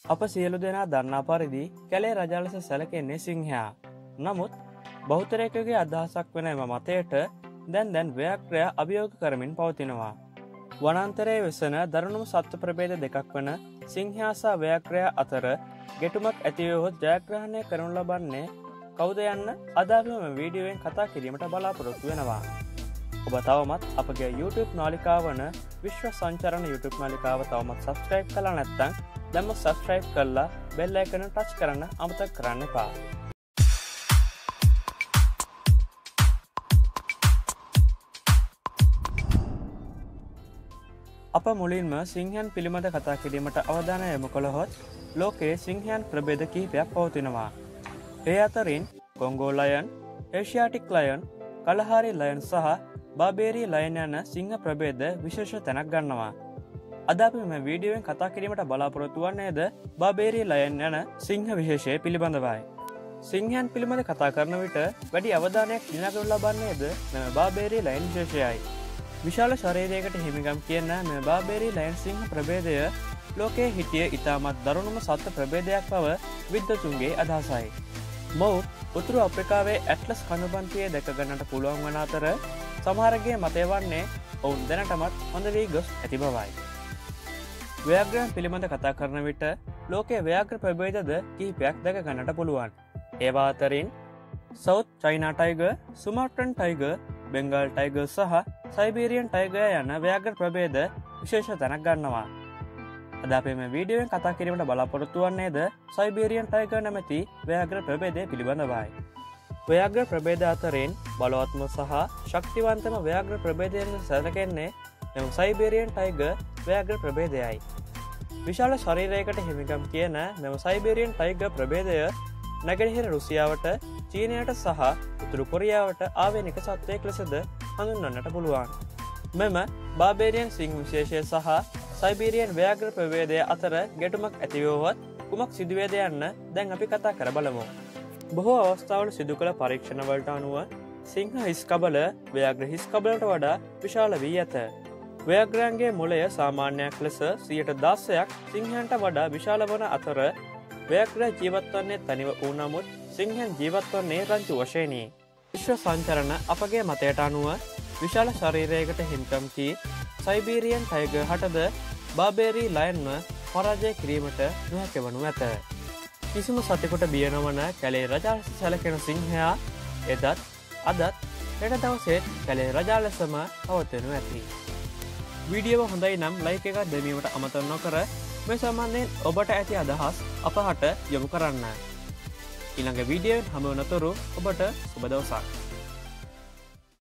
අප සියලු දෙනා දන්නා පරිදි කැලේ රජා ලෙස සැලකෙන්නේ සිංහයා. නමුත් බහුතරයකගේ අදහසක් වන එම මතයට දැන් ව්‍යාග්‍රය අභියෝග කරමින් පවතිනවා. වනාන්තරයේ වෙසෙන දරුණුම සත්ත්ව ප්‍රභේද දෙකක් වන සිංහයා සහ ව්‍යාග්‍රය අතර ගැටුමක් ඇතිවහොත් ජයග්‍රහණය කරනු ලබන්නේ කවුද යන්න අද අපි මෙම වීඩියෝවෙන් කතා කිරීමට බලාපොරොත්තු වෙනවා. ඔබ තවමත් අපගේ YouTube නාලිකාව වන විශ්ව සංචරණ YouTube නාලිකාව තවමත් subscribe කළා නැත්නම් දැන්ම subscribe කරලා bell icon එක touch කරන්න අමතක කරන්න එපා. අප මුලින්ම සිංහයන් පිළිබඳ කතා කිරීමට අවධානය යොමු කළහොත් ලෝකයේ සිංහයන් ප්‍රභේද කිහිපයක් පවතිනවා. ඒ අතරින් Congo lion, Asiatic lion, Kalahari lion සහ බාබේරී ලයන් යන සිංහ ප්‍රභේද විශේෂ තැනක් ගන්නවා. අද අපි මේ වීඩියෝවෙන් කතා කිරීමට බලාපොරොත්තු වන්නේද බාබේරී ලයන් යන සිංහ විශේෂය පිළිබඳවයි. සිංහයන් පිළිබඳ කතා කරන විට වැඩි අවධානයක් දිනගනු ලබන්නේද මෙම බාබේරී ලයන් විශේෂයයි. විශාල ශරීරයකට හිමිගම් කියන මෙම බාබේරී ලයන් සිංහ ප්‍රභේදය ලෝකයේ හිටිය ඉතාමත් දරුණුම සත්ත්ව ප්‍රභේදයක් බව විද්වතුන්ගේ අදහසයි. මොවුන් උතුරු අප්‍රිකාවේ ඇට්ලස් කඳුබන්තියේ දැක ගන්නට පුළුවන් වන අතර සමහරගේ මතය වන්නේ ඔවුන් දැනටමත් හොඳ වී ගොස් ඇති බවයි. ව්‍යාග්‍රයන් පිළිබඳ කතා කරන විට ලෝකයේ ව්‍යාග්‍ර ප්‍රභේදද කිහිපයක් දැක ගන්නට පුළුවන්. ඒවා අතරින් South China tiger, Sumatran tiger, Bengal tiger සහ සයිබීරියන් ටයිගර් යන ව්‍යාග්‍ර ප්‍රභේද විශේෂ තැනක් ගන්නවා. අද අපි මේ වීඩියෝවෙන් කතා කිරීමට බලාපොරොත්තු වන්නේද සයිබීරියන් ටයිගර් නැමැති ව්‍යාග්‍ර ප්‍රභේදය පිළිබඳවයි. ව්‍යාග්‍ර ප්‍රභේද අතරින් බලවත්ම සහ ශක්තිවන්තම ව්‍යාග්‍ර ප්‍රභේදය ලෙස සැලකෙන්නේ මෙම සයිබීරියන් ටයිගර් ව්‍යාග්‍ර ප්‍රභේදයයි. විශාල ශරීරයකට හිමිකම් කියන මෙම සයිබීරියන් ටයිගර් ප්‍රභේදය නැගෙනහිර රුසියාවට, චීනයට සහ උතුරු කොරියාවට ආවේනික සත්වයෙක් ලෙසද හඳුන්වන්නට පුළුවන්. මෙම බාබේරියන් සිංහ විශේෂය සහ සයිබීරියන් ව්‍යාග්‍ර ප්‍රභේදය අතර ගැටුමක් ඇතිවුවහොත් කුමක් සිදුවේද යන්න දැන් අපි කතා කර බලමු. බොහෝ අවස්ථාවල සිදු කළ පරීක්ෂණවලට අනුව සිංහ හිස් කබල ව්‍යාග්‍ර හිස් කබලට වඩා විශාල වී ඇත. ව්‍යාග්‍රයන්ගේ මොළය සාමාන්‍යයක් ලෙස 16%ක් සිංහයන්ට වඩා විශාල වන අතර ව්‍යාග්‍ර ජීවත් වන්නේ තනිව වූ නමුත් සිංහයන් ජීවත් වන්නේ රංචු වශයෙනි. විශ්ව සංචරණ අපගේ මතයට අනුව විශාල ශරීරයකට හිමිකම් කී සයිබීරියන් ටයිගර් හටද බාබේරී ලයන්ව පරාජය කිරීමට නොහැකි වනු ඇත. කිසිම සතෙකුට බිය නොවන කැලේ රජා ලෙස සැලකෙන සිංහයා එදත් අදත් හෙට දවසේත් කැලේ රජා ලෙසම පවතිනු ඇති. වීඩියෝව හොඳයි නම් ලයික් එකක් දැමීමට අමතක නොකර මේ සම්බන්ධයෙන් ඔබට ඇති අදහස් අපහට යොමු කරන්න. ඊළඟ වීඩියෝවෙන් හමු වනතුරු ඔබට සුබ දවසක්.